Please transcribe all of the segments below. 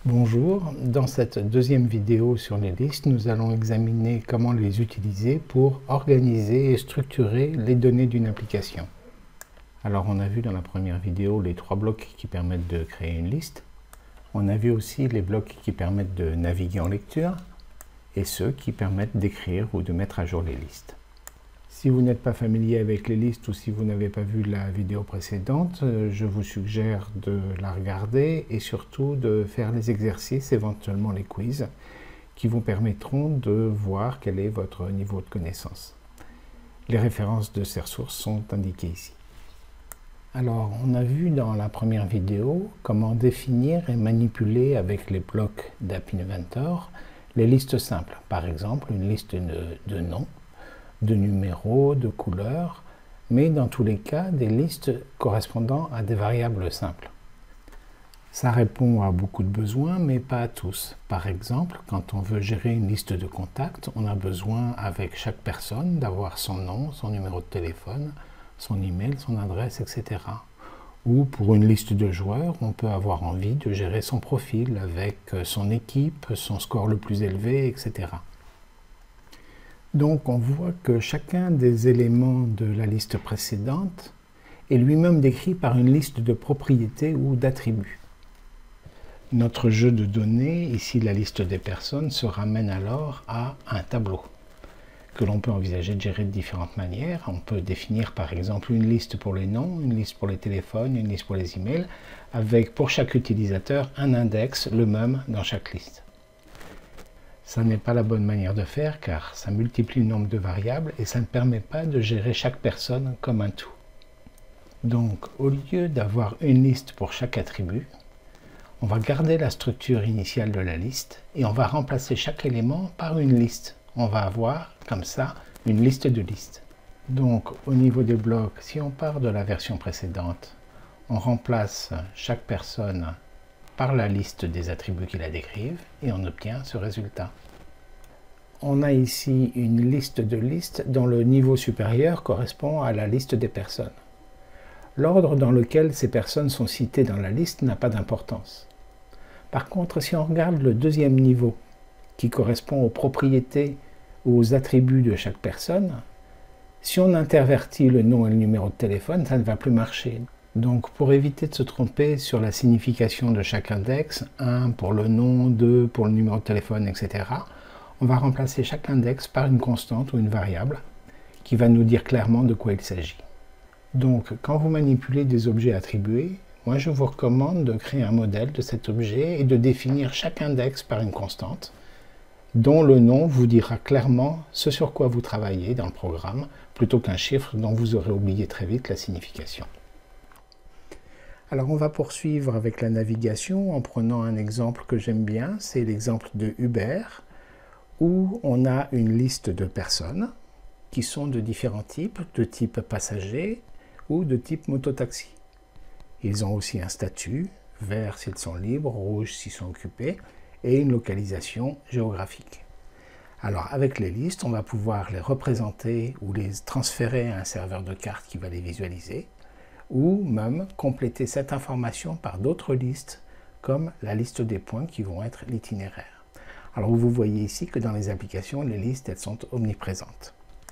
Bonjour, dans cette deuxième vidéo sur les listes, nous allons examiner comment les utiliser pour organiser et structurer les données d'une application. Alors on a vu dans la première vidéo les trois blocs qui permettent de créer une liste. On a vu aussi les blocs qui permettent de naviguer en lecture et ceux qui permettent d'écrire ou de mettre à jour les listes. Si vous n'êtes pas familier avec les listes ou si vous n'avez pas vu la vidéo précédente, je vous suggère de la regarder et surtout de faire les exercices, éventuellement les quiz, qui vous permettront de voir quel est votre niveau de connaissance. Les références de ces ressources sont indiquées ici. Alors, on a vu dans la première vidéo comment définir et manipuler avec les blocs d'App Inventor les listes simples. Par exemple, une liste de noms, de numéros, de couleurs, mais dans tous les cas, des listes correspondant à des variables simples. Ça répond à beaucoup de besoins, mais pas à tous. Par exemple, quand on veut gérer une liste de contacts, on a besoin, avec chaque personne, d'avoir son nom, son numéro de téléphone, son email, son adresse, etc. Ou pour une liste de joueurs, on peut avoir envie de gérer son profil avec son équipe, son score le plus élevé, etc. Donc on voit que chacun des éléments de la liste précédente est lui-même décrit par une liste de propriétés ou d'attributs. Notre jeu de données, ici la liste des personnes, se ramène alors à un tableau que l'on peut envisager de gérer de différentes manières. On peut définir par exemple une liste pour les noms, une liste pour les téléphones, une liste pour les emails, avec pour chaque utilisateur un index, le même dans chaque liste. Ça n'est pas la bonne manière de faire car ça multiplie le nombre de variables et ça ne permet pas de gérer chaque personne comme un tout. Donc au lieu d'avoir une liste pour chaque attribut, on va garder la structure initiale de la liste et on va remplacer chaque élément par une liste. On va avoir comme ça une liste de listes. Donc au niveau des blocs, si on part de la version précédente, on remplace chaque personne par la liste des attributs qui la décrivent et on obtient ce résultat. On a ici une liste de listes dont le niveau supérieur correspond à la liste des personnes. L'ordre dans lequel ces personnes sont citées dans la liste n'a pas d'importance. Par contre, si on regarde le deuxième niveau, qui correspond aux propriétés ou aux attributs de chaque personne, si on intervertit le nom et le numéro de téléphone, ça ne va plus marcher. Donc pour éviter de se tromper sur la signification de chaque index, 1 pour le nom, 2 pour le numéro de téléphone, etc., on va remplacer chaque index par une constante ou une variable qui va nous dire clairement de quoi il s'agit. Donc quand vous manipulez des objets attribués, moi je vous recommande de créer un modèle de cet objet et de définir chaque index par une constante dont le nom vous dira clairement ce sur quoi vous travaillez dans le programme plutôt qu'un chiffre dont vous aurez oublié très vite la signification. Alors on va poursuivre avec la navigation en prenant un exemple que j'aime bien, c'est l'exemple de Uber, où on a une liste de personnes qui sont de différents types, de type passager ou de type mototaxi. Ils ont aussi un statut, vert s'ils sont libres, rouge s'ils sont occupés, et une localisation géographique. Alors avec les listes, on va pouvoir les représenter ou les transférer à un serveur de cartes qui va les visualiser, ou même compléter cette information par d'autres listes, comme la liste des points qui vont être l'itinéraire. Alors vous voyez ici que dans les applications, les listes elles sont omniprésentes.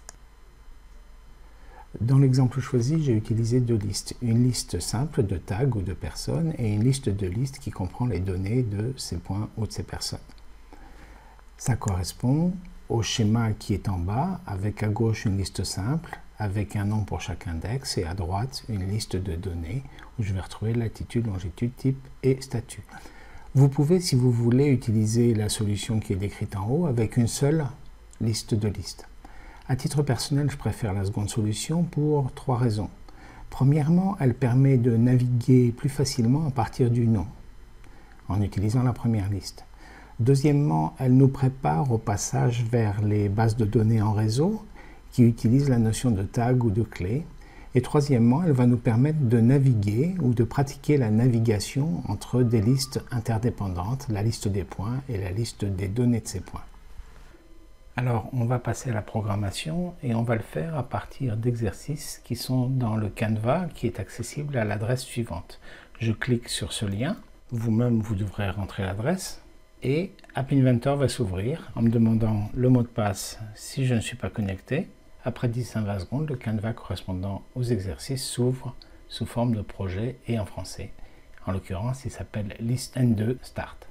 Dans l'exemple choisi, j'ai utilisé deux listes. Une liste simple de tags ou de personnes et une liste de listes qui comprend les données de ces points ou de ces personnes. Ça correspond au schéma qui est en bas, avec à gauche une liste simple, avec un nom pour chaque index, et à droite une liste de données où je vais retrouver latitude, longitude, type et statut. Vous pouvez, si vous voulez, utiliser la solution qui est décrite en haut avec une seule liste de listes. À titre personnel, je préfère la seconde solution pour trois raisons. Premièrement, elle permet de naviguer plus facilement à partir du nom, en utilisant la première liste. Deuxièmement, elle nous prépare au passage vers les bases de données en réseau qui utilisent la notion de tag ou de clé. Et troisièmement, elle va nous permettre de naviguer ou de pratiquer la navigation entre des listes interdépendantes, la liste des points et la liste des données de ces points. Alors, on va passer à la programmation et on va le faire à partir d'exercices qui sont dans le Canva qui est accessible à l'adresse suivante. Je clique sur ce lien. vous-même, vous devrez rentrer l'adresse. Et App Inventor va s'ouvrir en me demandant le mot de passe si je ne suis pas connecté. Après 10 à 20 secondes, le canevas correspondant aux exercices s'ouvre sous forme de projet et en français. En l'occurrence, il s'appelle List N2 Start.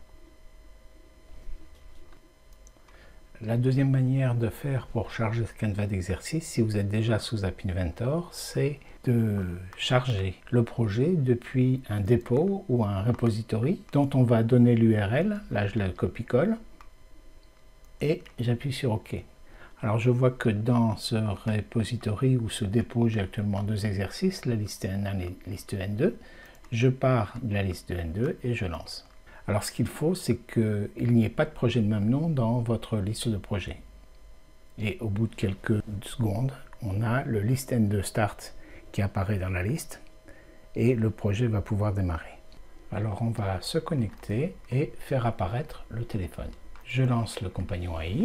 La deuxième manière de faire pour charger ce canevas d'exercice, si vous êtes déjà sous App Inventor, c'est de charger le projet depuis un dépôt ou un repository dont on va donner l'URL. Là, je la copie-colle et j'appuie sur OK. Alors, je vois que dans ce repository ou ce dépôt, j'ai actuellement deux exercices, la liste N1 et la liste N2. Je pars de la liste de N2 et je lance. Alors, ce qu'il faut, c'est qu'il n'y ait pas de projet de même nom dans votre liste de projets. Et au bout de quelques secondes, on a le list N2 Start qui apparaît dans la liste et le projet va pouvoir démarrer. Alors, on va se connecter et faire apparaître le téléphone. Je lance le compagnon AI.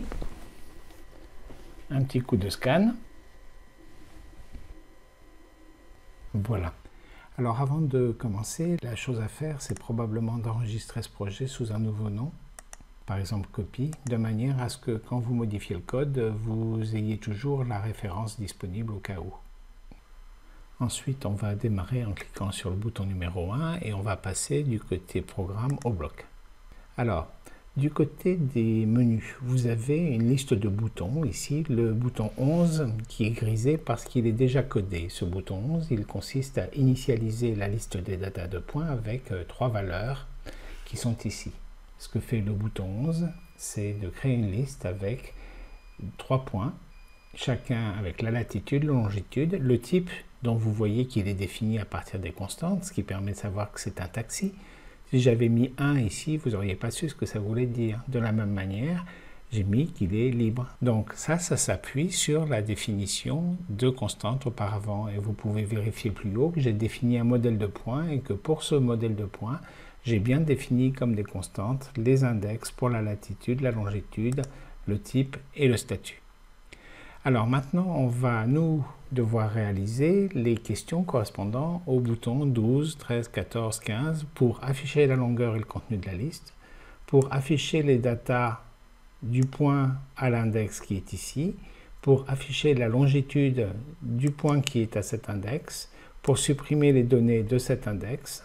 Un petit coup de scan. Voilà. Alors avant de commencer, la chose à faire, c'est probablement d'enregistrer ce projet sous un nouveau nom, par exemple copie, de manière à ce que quand vous modifiez le code, vous ayez toujours la référence disponible au cas où. Ensuite, on va démarrer en cliquant sur le bouton numéro 1 et on va passer du côté programme au bloc. Alors, du côté des menus, vous avez une liste de boutons. Ici, le bouton 11 qui est grisé parce qu'il est déjà codé. Ce bouton 11, il consiste à initialiser la liste des datas de points avec trois valeurs qui sont ici. Ce que fait le bouton 11, c'est de créer une liste avec 3 points, chacun avec la latitude, la longitude, le type dont vous voyez qu'il est défini à partir des constantes, ce qui permet de savoir que c'est un taxi. Si j'avais mis 1 ici, vous n'auriez pas su ce que ça voulait dire. De la même manière, j'ai mis qu'il est libre. Donc ça s'appuie sur la définition de constantes auparavant. Et vous pouvez vérifier plus haut que j'ai défini un modèle de points et que pour ce modèle de points, j'ai bien défini comme des constantes les index pour la latitude, la longitude, le type et le statut. Alors maintenant, on va devoir réaliser les questions correspondant aux boutons 12, 13, 14, 15 pour afficher la longueur et le contenu de la liste, pour afficher les datas du point à l'index qui est ici, pour afficher la longitude du point qui est à cet index, pour supprimer les données de cet index.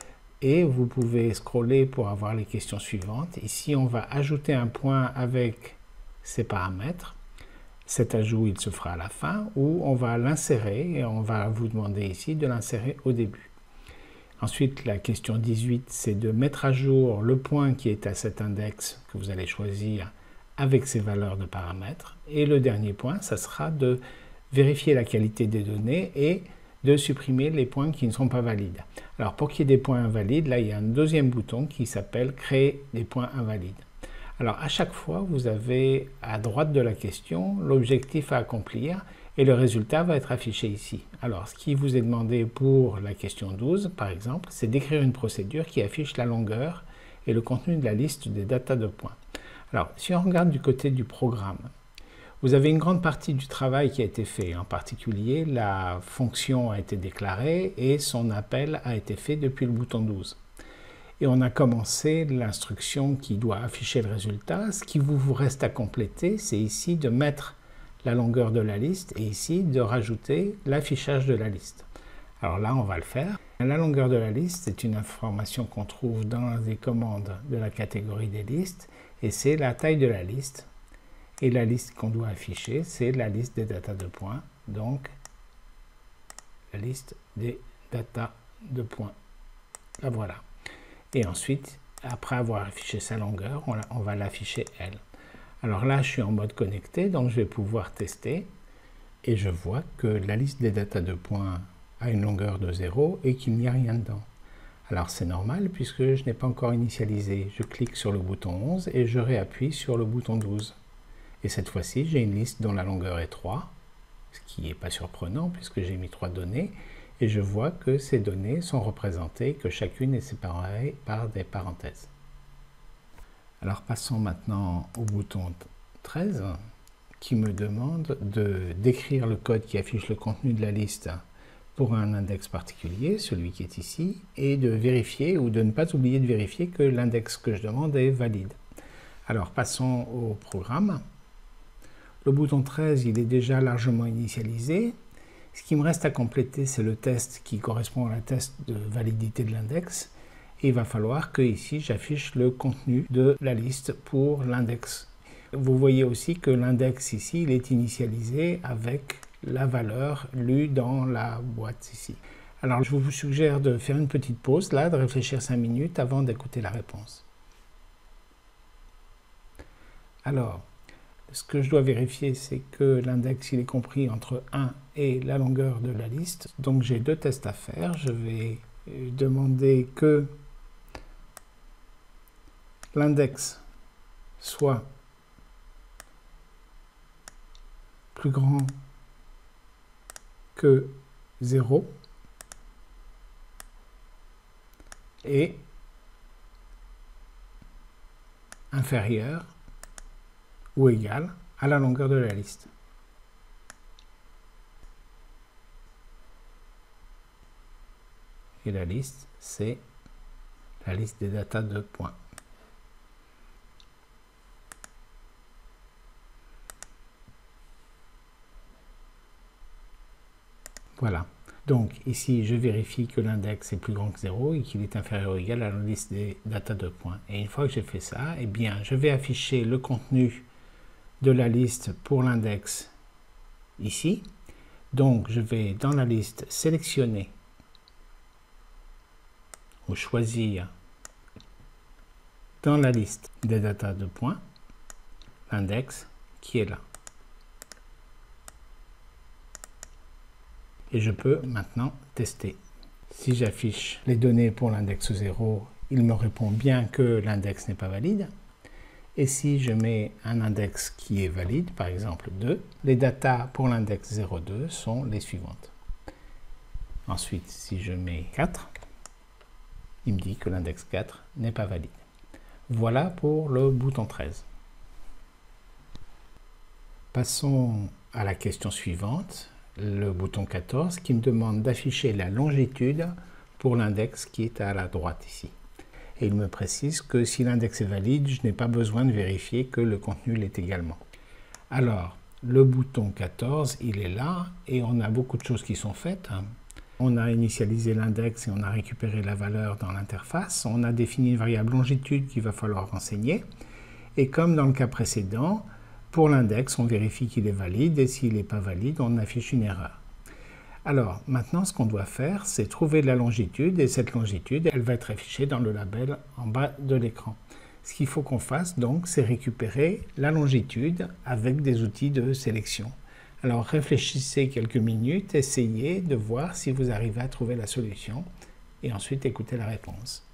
Et vous pouvez scroller pour avoir les questions suivantes. Ici, on va ajouter un point avec ses paramètres. Cet ajout, il se fera à la fin, ou on va l'insérer, et on va vous demander ici de l'insérer au début. Ensuite, la question 18, c'est de mettre à jour le point qui est à cet index que vous allez choisir avec ses valeurs de paramètres. Et le dernier point, ça sera de vérifier la qualité des données et de supprimer les points qui ne sont pas valides. Alors, pour qu'il y ait des points invalides, là, il y a un deuxième bouton qui s'appelle « Créer des points invalides ». Alors, à chaque fois, vous avez à droite de la question l'objectif à accomplir et le résultat va être affiché ici. Alors, ce qui vous est demandé pour la question 12, par exemple, c'est d'écrire une procédure qui affiche la longueur et le contenu de la liste des datas de points. Alors, si on regarde du côté du programme, vous avez une grande partie du travail qui a été fait. En particulier, la fonction a été déclarée et son appel a été fait depuis le bouton 12. Et on a commencé l'instruction qui doit afficher le résultat. Ce qui vous reste à compléter, c'est ici de mettre la longueur de la liste et ici de rajouter l'affichage de la liste. Alors là, on va le faire. La longueur de la liste, c'est une information qu'on trouve dans les commandes de la catégorie des listes et c'est la taille de la liste. Et la liste qu'on doit afficher, c'est la liste des datas de points, donc la liste des datas de points. La voilà. Et ensuite, après avoir affiché sa longueur, on va l'afficher elle. Alors là, je suis en mode connecté, donc je vais pouvoir tester. Et je vois que la liste des datas de points a une longueur de 0 et qu'il n'y a rien dedans. Alors c'est normal puisque je n'ai pas encore initialisé. Je clique sur le bouton 11 et je réappuie sur le bouton 12. Et cette fois-ci, j'ai une liste dont la longueur est 3, ce qui n'est pas surprenant puisque j'ai mis 3 données. Et je vois que ces données sont représentées, que chacune est séparée par des parenthèses. Alors passons maintenant au bouton 13 qui me demande de décrire le code qui affiche le contenu de la liste pour un index particulier, celui qui est ici, et de vérifier ou de ne pas oublier de vérifier que l'index que je demande est valide. Alors passons au programme. Le bouton 13, il est déjà largement initialisé. Ce qui me reste à compléter, c'est le test qui correspond à la test de validité de l'index. Et il va falloir que ici j'affiche le contenu de la liste pour l'index. Vous voyez aussi que l'index ici, il est initialisé avec la valeur lue dans la boîte ici. Alors je vous suggère de faire une petite pause là, de réfléchir 5 minutes avant d'écouter la réponse. Alors, ce que je dois vérifier, c'est que l'index il est compris entre 1 et la longueur de la liste. Donc j'ai 2 tests à faire. Je vais demander que l'index soit plus grand que 0 et inférieur ou égal à la longueur de la liste. Et la liste, c'est la liste des datas de points. Voilà. Donc ici, je vérifie que l'index est plus grand que 0 et qu'il est inférieur ou égal à la liste des datas de points. Et une fois que j'ai fait ça, eh bien, je vais afficher le contenu de la liste pour l'index ici. Donc je vais dans la liste sélectionner ou choisir dans la liste des datas de points l'index qui est là. Et je peux maintenant tester. Si j'affiche les données pour l'index 0, il me répond bien que l'index n'est pas valide. Et si je mets un index qui est valide, par exemple 2, les datas pour l'index 02 sont les suivantes. Ensuite, si je mets 4, il me dit que l'index 4 n'est pas valide. Voilà pour le bouton 13. Passons à la question suivante, le bouton 14, qui me demande d'afficher la longitude pour l'index qui est à la droite ici. Et il me précise que si l'index est valide, je n'ai pas besoin de vérifier que le contenu l'est également. Alors, le bouton 14, il est là, et on a beaucoup de choses qui sont faites. On a initialisé l'index et on a récupéré la valeur dans l'interface. On a défini une variable longitude qu'il va falloir renseigner. Et comme dans le cas précédent, pour l'index, on vérifie qu'il est valide, et s'il n'est pas valide, on affiche une erreur. Alors, maintenant, ce qu'on doit faire, c'est trouver la longitude, et cette longitude, elle va être affichée dans le label en bas de l'écran. Ce qu'il faut qu'on fasse, donc, c'est récupérer la longitude avec des outils de sélection. Alors, réfléchissez quelques minutes, essayez de voir si vous arrivez à trouver la solution, et ensuite écoutez la réponse.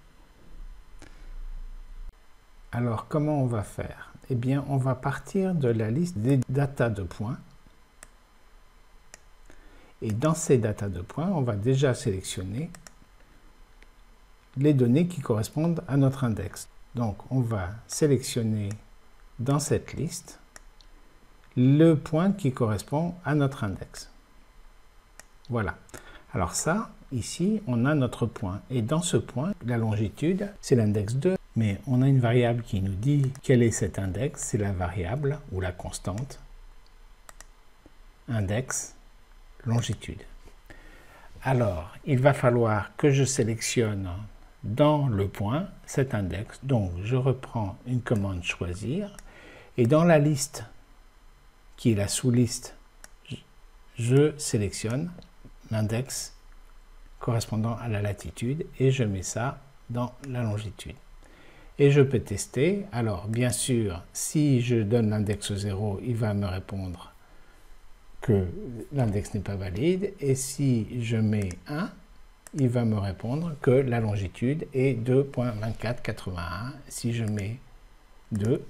Alors, comment on va faire? Eh bien, on va partir de la liste des datas de points. Et dans ces datas de points, on va déjà sélectionner les données qui correspondent à notre index. Donc, on va sélectionner dans cette liste le point qui correspond à notre index. Voilà. Alors ça, ici, on a notre point. Et dans ce point, la longitude, c'est l'index 2. Mais on a une variable qui nous dit quel est cet index. C'est la variable ou la constante index longitude. Alors, il va falloir que je sélectionne dans le point cet index. Donc, je reprends une commande choisir. Et dans la liste, qui est la sous-liste, je sélectionne l'index correspondant à la latitude et je mets ça dans la longitude. Et je peux tester. Alors, bien sûr, si je donne l'index 0, il va me répondre que l'index n'est pas valide. Et si je mets 1, il va me répondre que la longitude est 2.2481. Si je mets 2,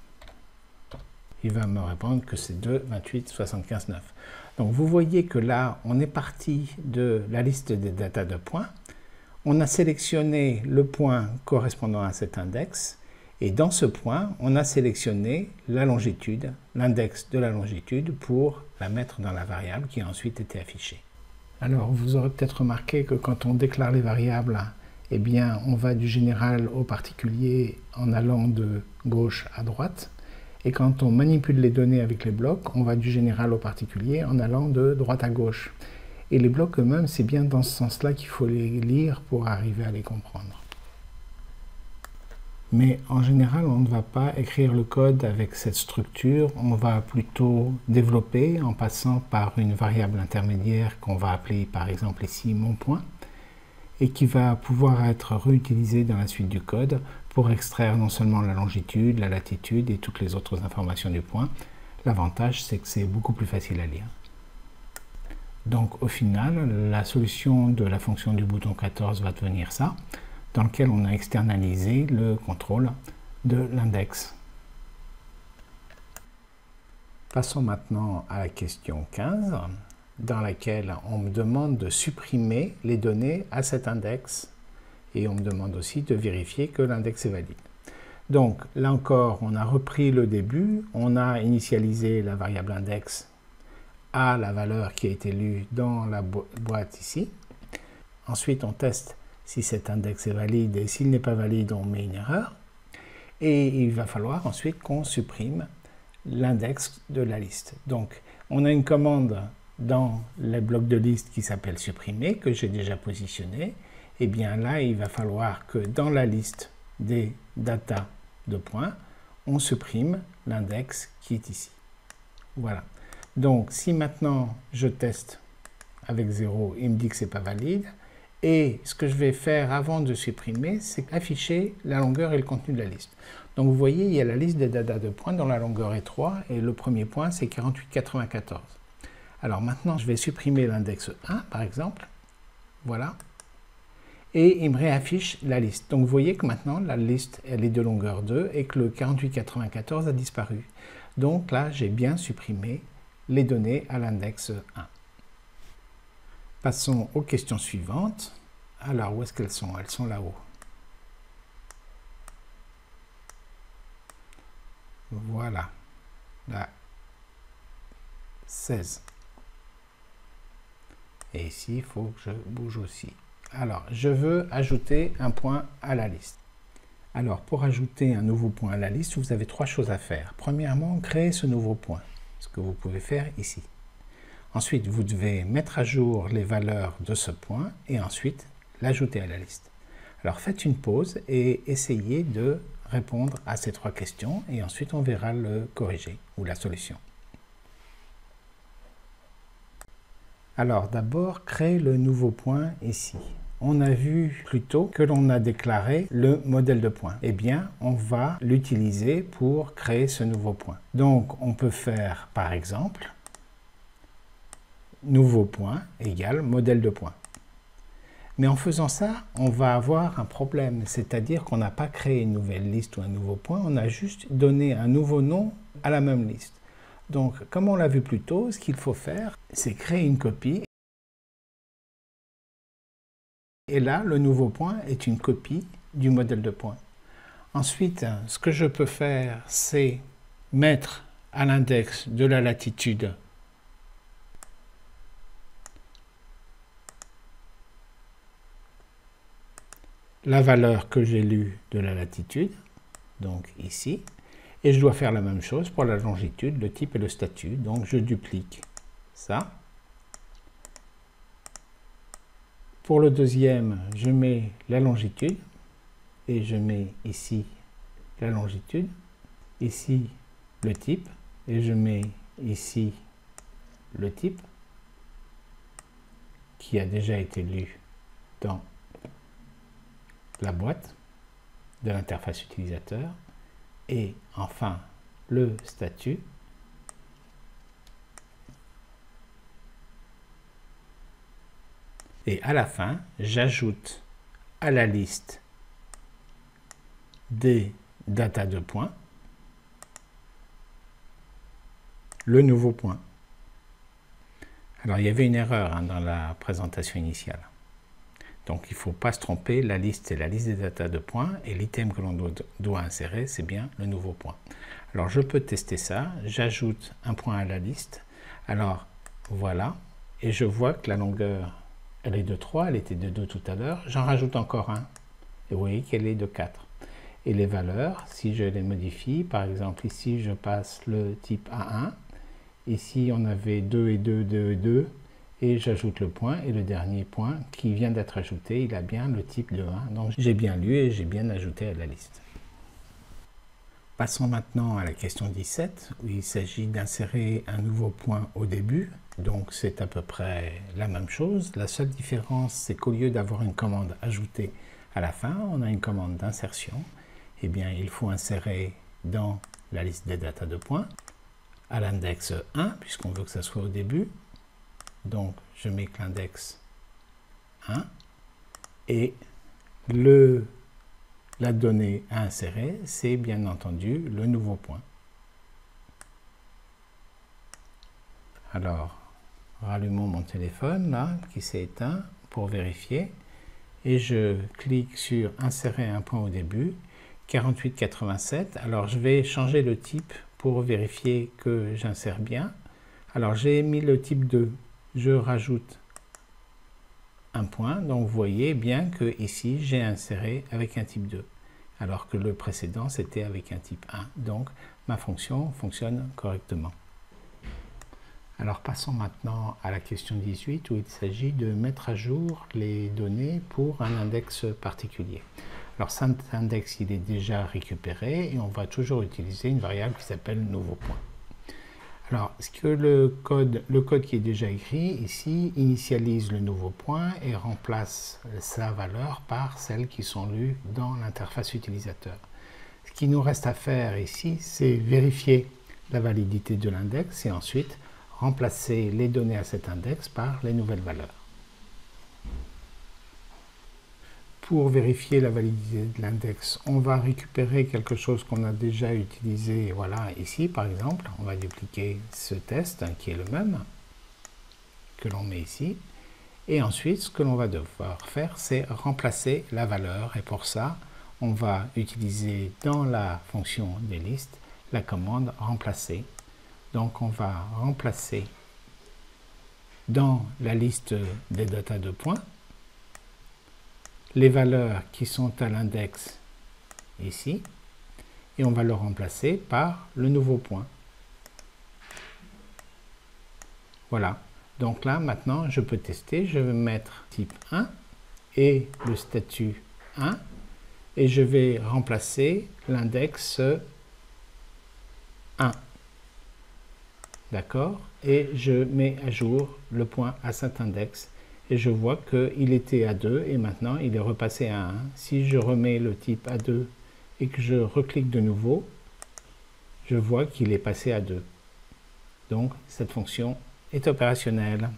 il va me répondre que c'est 2.2875.9. Donc vous voyez que là, on est parti de la liste des datas de points. On a sélectionné le point correspondant à cet index. Et dans ce point, on a sélectionné la longitude, l'index de la longitude, pour la mettre dans la variable qui a ensuite été affichée. Alors, vous aurez peut-être remarqué que quand on déclare les variables, eh bien, on va du général au particulier en allant de gauche à droite. Et quand on manipule les données avec les blocs, on va du général au particulier en allant de droite à gauche. Et les blocs eux-mêmes, c'est bien dans ce sens-là qu'il faut les lire pour arriver à les comprendre. Mais en général, on ne va pas écrire le code avec cette structure, on va plutôt développer en passant par une variable intermédiaire qu'on va appeler par exemple ici mon point, et qui va pouvoir être réutilisée dans la suite du code pour extraire non seulement la longitude, la latitude et toutes les autres informations du point. L'avantage, c'est que c'est beaucoup plus facile à lire. Donc au final, la solution de la fonction du bouton 14 va devenir ça, dans lequel on a externalisé le contrôle de l'index. Passons maintenant à la question 15, dans laquelle on me demande de supprimer les données à cet index, et on me demande aussi de vérifier que l'index est valide. Donc là encore, on a repris le début, on a initialisé la variable index à la valeur qui a été lue dans la boîte ici. Ensuite, on teste si cet index est valide, et s'il n'est pas valide, on met une erreur. Et il va falloir ensuite qu'on supprime l'index de la liste. Donc, on a une commande dans les blocs de liste qui s'appelle supprimer, que j'ai déjà positionné. Et bien là, il va falloir que dans la liste des data de points, on supprime l'index qui est ici. Voilà. Donc, si maintenant je teste avec 0, il me dit que ce n'est pas valide. Et ce que je vais faire avant de supprimer, c'est afficher la longueur et le contenu de la liste. Donc vous voyez, il y a la liste des data de points dont la longueur est 3 et le premier point c'est 48,94. Alors maintenant, je vais supprimer l'index 1 par exemple. Voilà. Et il me réaffiche la liste. Donc vous voyez que maintenant la liste elle est de longueur 2 et que le 48,94 a disparu. Donc là, j'ai bien supprimé les données à l'index 1. Passons aux questions suivantes. Alors, où est-ce qu'elles sont? Elles sont là-haut. Voilà. La 16. Et ici, il faut que je bouge aussi. Alors, je veux ajouter un point à la liste. Alors, pour ajouter un nouveau point à la liste, vous avez 3 choses à faire. Premièrement, créer ce nouveau point, ce que vous pouvez faire ici. Ensuite, vous devez mettre à jour les valeurs de ce point et ensuite l'ajouter à la liste. Alors faites une pause et essayez de répondre à ces 3 questions et ensuite on verra le corriger ou la solution. Alors d'abord, créer le nouveau point ici. On a vu plus tôt que l'on a déclaré le modèle de point. Eh bien, on va l'utiliser pour créer ce nouveau point. Donc on peut faire par exemple nouveau point égale modèle de point. Mais en faisant ça, on va avoir un problème, c'est-à-dire qu'on n'a pas créé une nouvelle liste ou un nouveau point, on a juste donné un nouveau nom à la même liste. Donc, comme on l'a vu plus tôt, ce qu'il faut faire, c'est créer une copie. Et là, le nouveau point est une copie du modèle de point. Ensuite, ce que je peux faire, c'est mettre à l'index de la latitude la valeur que j'ai lue de la latitude, donc ici, et je dois faire la même chose pour la longitude, le type et le statut, donc je duplique ça. Pour le deuxième, je mets la longitude, et je mets ici la longitude, ici le type, et je mets ici le type, qui a déjà été lu dans la boîte de l'interface utilisateur et enfin le statut et à la fin j'ajoute à la liste des data de points le nouveau point. Alors il y avait une erreur dans la présentation initiale. Donc il ne faut pas se tromper, la liste c'est la liste des data de points et l'item que l'on doit insérer c'est bien le nouveau point. Alors je peux tester ça, j'ajoute un point à la liste, alors voilà, Et je vois que la longueur, elle est de 3, elle était de 2 tout à l'heure. J'en rajoute encore 1. Et vous voyez qu'elle est de 4. Et les valeurs, si je les modifie, par exemple ici je passe le type A1. Ici on avait 2 et 2, 2 et 2. Et j'ajoute le point, et le dernier point qui vient d'être ajouté, il a bien le type de 1. Donc j'ai bien lu et j'ai bien ajouté à la liste. Passons maintenant à la question 17, où il s'agit d'insérer un nouveau point au début. Donc c'est à peu près la même chose. La seule différence, c'est qu'au lieu d'avoir une commande ajoutée à la fin, on a une commande d'insertion. Eh bien, il faut insérer dans la liste des datas de points, à l'index 1, puisqu'on veut que ça soit au début. Donc, je mets que l'index 1 et la donnée à insérer, c'est bien entendu le nouveau point. Alors, rallumons mon téléphone là, qui s'est éteint pour vérifier. Et je clique sur insérer un point au début, 4887. Alors, je vais changer le type pour vérifier que j'insère bien. Alors, j'ai mis le type 2. Je rajoute un point, donc vous voyez bien que ici j'ai inséré avec un type 2, alors que le précédent c'était avec un type 1, donc ma fonction fonctionne correctement. Alors passons maintenant à la question 18 où il s'agit de mettre à jour les données pour un index particulier. Alors cet index il est déjà récupéré et on va toujours utiliser une variable qui s'appelle nouveau point. Alors, ce que le code qui est déjà écrit ici initialise le nouveau point et remplace sa valeur par celles qui sont lues dans l'interface utilisateur. Ce qui nous reste à faire ici, c'est vérifier la validité de l'index et ensuite remplacer les données à cet index par les nouvelles valeurs. Pour vérifier la validité de l'index, on va récupérer quelque chose qu'on a déjà utilisé, voilà, ici par exemple. On va dupliquer ce test qui est le même, que l'on met ici. Et ensuite, ce que l'on va devoir faire, c'est remplacer la valeur. Et pour ça, on va utiliser dans la fonction des listes la commande remplacer. Donc on va remplacer dans la liste des datas de points les valeurs qui sont à l'index ici, et on va le remplacer par le nouveau point. Voilà, donc là maintenant je peux tester, je vais mettre type 1 et le statut 1, et je vais remplacer l'index 1. D'accord? Et je mets à jour le point à cet index. Et je vois qu'il était à 2 et maintenant il est repassé à 1. Si je remets le type à 2 et que je reclique de nouveau, je vois qu'il est passé à 2. Donc cette fonction est opérationnelle.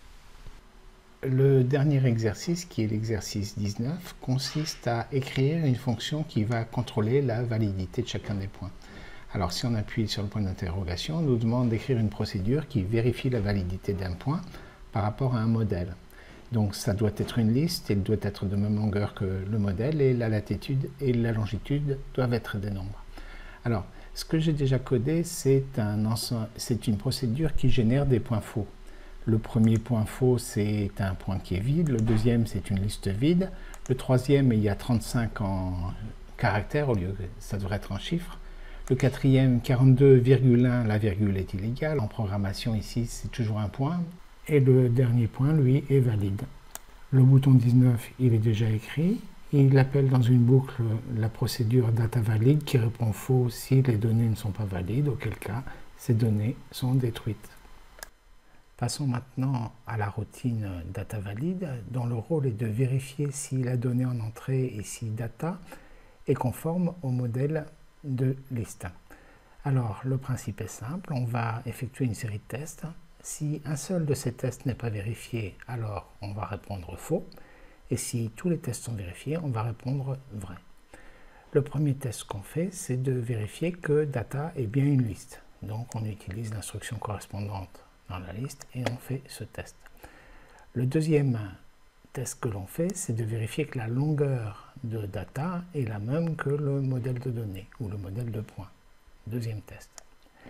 Le dernier exercice, qui est l'exercice 19, consiste à écrire une fonction qui va contrôler la validité de chacun des points. Alors si on appuie sur le point d'interrogation, on nous demande d'écrire une procédure qui vérifie la validité d'un point par rapport à un modèle. Donc ça doit être une liste, elle doit être de même longueur que le modèle et la latitude et la longitude doivent être des nombres. Alors, ce que j'ai déjà codé, c'est une procédure qui génère des points faux. Le premier point faux, c'est un point qui est vide. Le deuxième, c'est une liste vide. Le troisième, il y a 35 en caractères au lieu que ça devrait être en chiffres. Le quatrième, 42,1, la virgule est illégale. En programmation, ici, c'est toujours un point. Et le dernier point, lui, est valide. Le bouton 19, il est déjà écrit. Il appelle dans une boucle la procédure data valide qui répond faux si les données ne sont pas valides, auquel cas ces données sont détruites. Passons maintenant à la routine data valide, dont le rôle est de vérifier si la donnée en entrée, ici data, est conforme au modèle de liste. Alors, le principe est simple, on va effectuer une série de tests. Si un seul de ces tests n'est pas vérifié, alors on va répondre faux. Et si tous les tests sont vérifiés, on va répondre vrai. Le premier test qu'on fait, c'est de vérifier que data est bien une liste. Donc on utilise l'instruction correspondante dans la liste et on fait ce test. Le deuxième test que l'on fait, c'est de vérifier que la longueur de data est la même que le modèle de données ou le modèle de points. Deuxième test.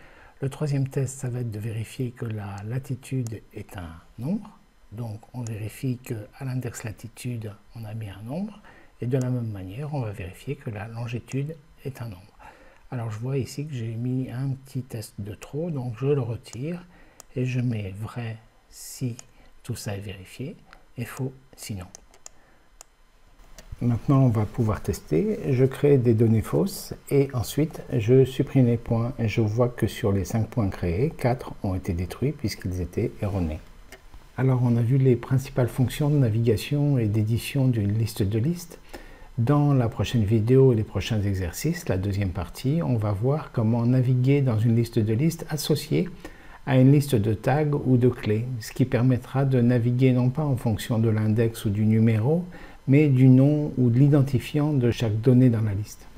Le troisième test, ça va être de vérifier que la latitude est un nombre. Donc on vérifie qu'à l'index latitude, on a bien un nombre. Et de la même manière, on va vérifier que la longitude est un nombre. Alors je vois ici que j'ai mis un petit test de trop, donc je le retire et je mets vrai si tout ça est vérifié et faux sinon. Maintenant on va pouvoir tester. Je crée des données fausses et ensuite je supprime les points et je vois que sur les 5 points créés, 4 ont été détruits puisqu'ils étaient erronés. Alors on a vu les principales fonctions de navigation et d'édition d'une liste de listes. Dans la prochaine vidéo et les prochains exercices, la deuxième partie, on va voir comment naviguer dans une liste de listes associée à une liste de tags ou de clés, ce qui permettra de naviguer non pas en fonction de l'index ou du numéro, mais du nom ou de l'identifiant de chaque donnée dans la liste.